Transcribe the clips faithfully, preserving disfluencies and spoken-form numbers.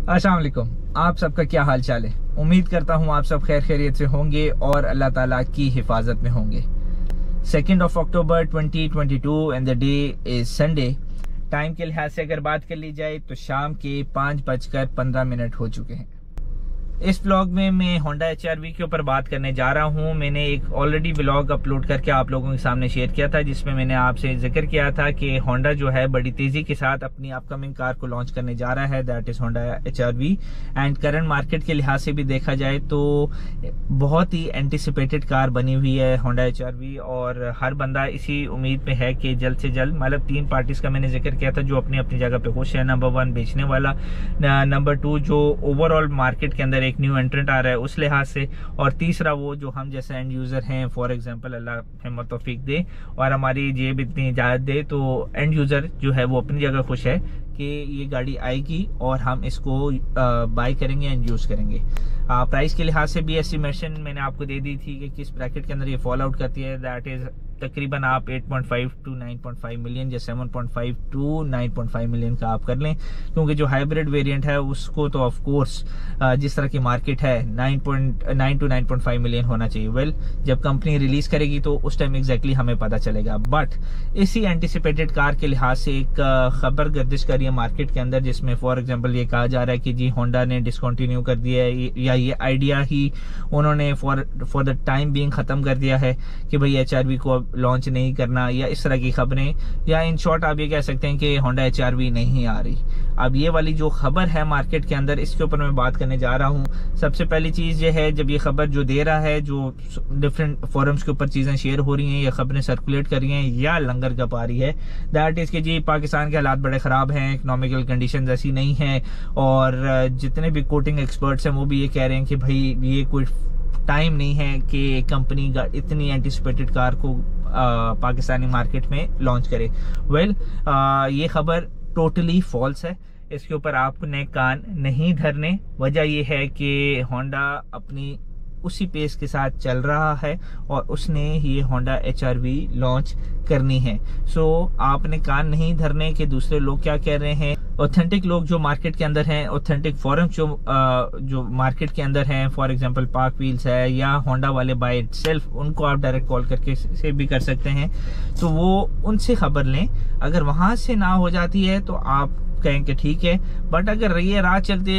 अस्सलाम वालेकुम। आप सबका क्या हाल चाल है? उम्मीद करता हूँ आप सब खैर खैरियत से होंगे और अल्लाह ताला की हिफाजत में होंगे। Second of October twenty twenty two and the day is Sunday. Time के लिहाज से अगर बात कर ली जाए तो शाम के पाँच बजकर पंद्रह मिनट हो चुके हैं। इस व्लॉग में मैं होंडा एच आर वी के ऊपर बात करने जा रहा हूं। मैंने एक ऑलरेडी व्लॉग अपलोड करके आप लोगों के सामने शेयर किया था, जिसमें मैंने आपसे जिक्र किया था कि होंडा जो है बड़ी तेजी के साथ अपनी अपकमिंग कार को लॉन्च करने जा रहा है, that is Honda H R V. And current market के लिहाज से भी देखा जाए तो बहुत ही एंटिसिपेटेड कार बनी हुई है होंडा एच आर वी, और हर बंदा इसी उम्मीद में है कि जल्द से जल्द, मतलब तीन पार्टीज का मैंने जिक्र किया था जो अपनी अपनी जगह पे खुश है। नंबर वन बेचने वाला, नंबर टू जो ओवरऑल मार्केट के अंदर एक न्यू एंट्रेंट आ रहा है उस लिहाज से, और तीसरा वो जो हम जैसे एंड यूजर हैं। फॉर एग्जांपल अल्लाह हिम्मत तौफीक दे और हमारी जेब इतनी इजाजत दे तो एंड यूजर जो है वो अपनी जगह खुश है कि ये गाड़ी आएगी और हम इसको बाय करेंगे एंड यूज करेंगे। आ, प्राइस के लिहाज से भी एस्टिमेशन मैंने आपको दे दी थी कि किस ब्रैकेट के अंदर ये फॉल आउट करती है। दैट इज तकरीबन आप आठ पॉइंट पाँच टू नौ पॉइंट पाँच मिलियन या सात पॉइंट पाँच टू नौ पॉइंट पाँच मिलियन का आप कर लें, क्योंकि जो हाइब्रिड वेरिएंट है उसको तो ऑफ कोर्स जिस तरह की मार्केट है नौ पॉइंट नौ टू नौ पॉइंट पाँच मिलियन होना चाहिए। वेल well, जब कंपनी रिलीज करेगी तो उस टाइम एग्जैक्टली हमें पता चलेगा। बट इसी एंटिसिपेटेड कार के लिहाज से एक खबर गर्दिश कर रही है मार्केट के अंदर, जिसमें फॉर एग्जाम्पल ये कहा जा रहा है कि जी होंडा ने डिसकंटिन्यू कर दिया है, या ये आइडिया ही उन्होंने for for the time being खत्म कर दिया है कि भाई एच आर वी को अब लॉन्च नहीं करना, या इस तरह की खबरें, या इन शॉर्ट आप ये कह सकते हैं कि होंडा एच आर वी नहीं आ रही। अब ये वाली जो खबर है मार्केट के अंदर, इसके ऊपर मैं बात करने जा रहा हूँ। सबसे पहली चीज ये है, जब ये खबर जो दे रहा है, जो डिफरेंट फोरम्स के ऊपर चीजें शेयर हो रही हैं या खबरें सर्कुलेट कर रही हैं या लंगर कप आ रही है, दैट इज कि जी पाकिस्तान के हालात बड़े खराब हैं, इकोनॉमिकल कंडीशंस ऐसी नहीं है, और जितने भी कोटिंग एक्सपर्ट्स हैं वो भी ये कह रहे हैं कि भाई ये कोई टाइम नहीं है कि कंपनी इतनी एंटिसिपेटेड कार को आ, पाकिस्तानी मार्केट में लॉन्च करे। वेल well, ये खबर टोटली फॉल्स है, इसके ऊपर आपने कान नहीं धरने। वजह यह है कि होंडा अपनी उसी पेस के साथ चल रहा है और उसने ये Honda H R V launch करनी है। सो so, आपने कान नहीं धरने कि दूसरे लोग क्या कह रहे हैं। ऑथेंटिक लोग जो मार्केट के अंदर हैं, ऑथेंटिक फोरम जो आ, जो मार्केट के अंदर हैं, फॉर एग्जांपल पार्क व्हील्स है या होंडा वाले बाय इटसेल्फ, उनको आप डायरेक्ट कॉल करके से भी कर सकते हैं, तो वो उनसे खबर लें। अगर वहां से ना हो जाती है तो आप कहें कि ठीक है, बट अगर ये राह चलते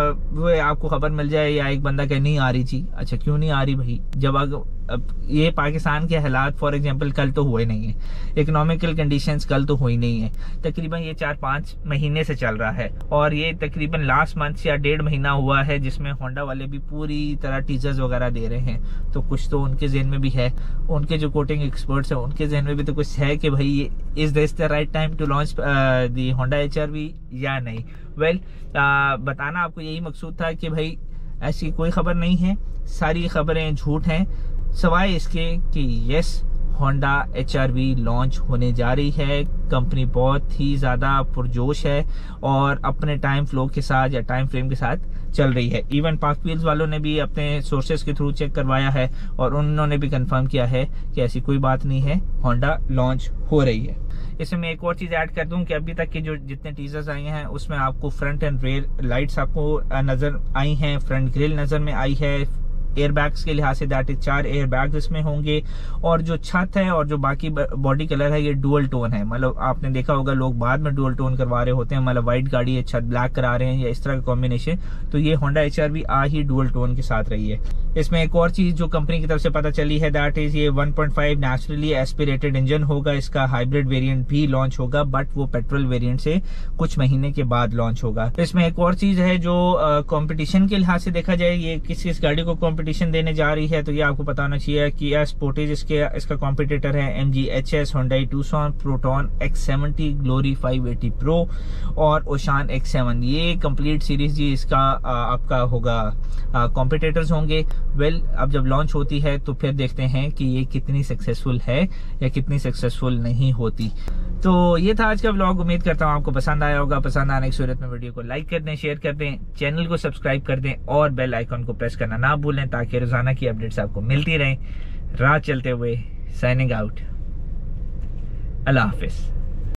वो आपको खबर मिल जाए या एक बंदा कहे नहीं आ रही थी, अच्छा क्यों नहीं आ रही भाई, जब अगर ये पाकिस्तान के हालात फॉर एग्जांपल कल तो हुए नहीं है, इकोनॉमिकल कंडीशंस कल तो हुई नहीं है, तकरीबन ये चार पाँच महीने से चल रहा है, और ये तकरीबन लास्ट मंथ या डेढ़ महीना हुआ है जिसमें होंडा वाले भी पूरी तरह टीजर्स वगैरह दे रहे हैं। तो कुछ तो उनके जहन में भी है, उनके जो कोटिंग एक्सपर्ट्स हैं उनके जहन में भी तो कुछ है कि भाई is this the right time to launch the Honda H R V या नहीं। वेल well, बताना आपको यही मकसूद था कि भाई ऐसी कोई खबर नहीं है, सारी खबरें झूठ हैं, सवाए इसके कि yes Honda H R V launch होने जा रही है। कंपनी बहुत ही ज़्यादा पुरजोश है और अपने टाइम फ्लो के साथ या टाइम फ्रेम के साथ चल रही है। इवन पार्क व्हील्स वालों ने भी अपने सोर्सेज के थ्रू चेक करवाया है और उन्होंने भी कंफर्म किया है कि ऐसी कोई बात नहीं है, होंडा लॉन्च हो रही है। इसमें मैं एक और चीज ऐड कर दूं कि अभी तक के जो जितने टीजर्स आए हैं उसमें आपको फ्रंट एंड रेयर लाइट्स आपको नजर आई हैं, फ्रंट ग्रिल नजर में आई है, एयर बैग्स के लिहाज से दैट इज चार एयर बैग्स इसमें होंगे, और जो छत है और जो बाकी बॉडी कलर है ये डुअल टोन है। मतलब आपने देखा होगा लोग बाद में डुअल टोन करवा रहे होते हैं, मतलब व्हाइट गाड़ी है छत ब्लैक करा रहे हैं या इस तरह का कॉम्बिनेशन, तो ये होंडा एच आर वी आ ही डुअल टोन के साथ रही है। इसमें एक और चीज जो कंपनी की तरफ से पता चली है, दैट इज ये one point five naturally aspirated engine होगा, इसका हाइब्रिड वेरिएंट भी लॉन्च होगा, बट वो पेट्रोल वेरिएंट से कुछ महीने के बाद लॉन्च होगा। इसमें एक और चीज है जो कंपटीशन के लिहाज से देखा जाए, ये किस किस गाड़ी को कंपटीशन देने जा रही है, तो ये आपको पता होना चाहिए कि स्पोर्टेज इसके इसका कॉम्पिटिटर है, M G H S, Hyundai Tucson, Proton X seventy, Glory five eighty pro और ओशान एक्स सेवन। ये कंप्लीट सीरीज जी इसका आपका होगा कॉम्पिटिटर्स होंगे। वेल well, अब जब लॉन्च होती है तो फिर देखते हैं कि ये कितनी सक्सेसफुल है या कितनी सक्सेसफुल नहीं होती। तो ये था आज का व्लॉग, उम्मीद करता हूँ आपको पसंद आया होगा। पसंद आने की सूरत में वीडियो को लाइक कर दें, शेयर कर दें, चैनल को सब्सक्राइब कर दें और बेल आइकन को प्रेस करना ना भूलें ताकि रोजाना की अपडेट्स आपको मिलती रहें। राह चलते हुए साइनिंग आउट, अल्लाह हाफिज।